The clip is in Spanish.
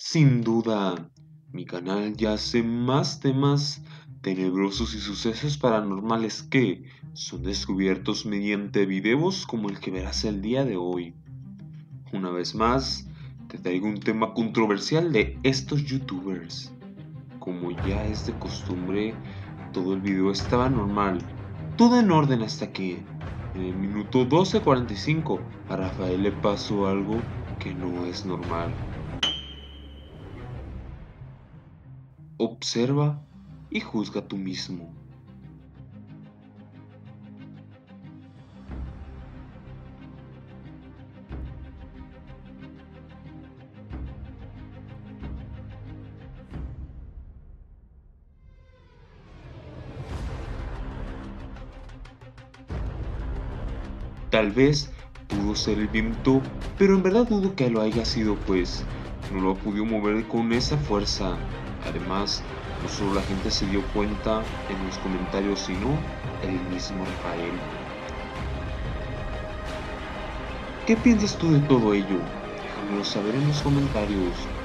Sin duda, mi canal ya hace más temas tenebrosos y sucesos paranormales que son descubiertos mediante videos como el que verás el día de hoy. Una vez más, te traigo un tema controversial de estos youtubers. Como ya es de costumbre, todo el video estaba normal, todo en orden hasta que, en el minuto 12:45, a Rafael le pasó algo que no es normal. Observa y juzga tú mismo. Tal vez pudo ser el viento, pero en verdad dudo que lo haya sido, pues no lo ha podido mover con esa fuerza. Además, no solo la gente se dio cuenta en los comentarios, sino el mismo Rafael. ¿Qué piensas tú de todo ello? Déjamelo saber en los comentarios.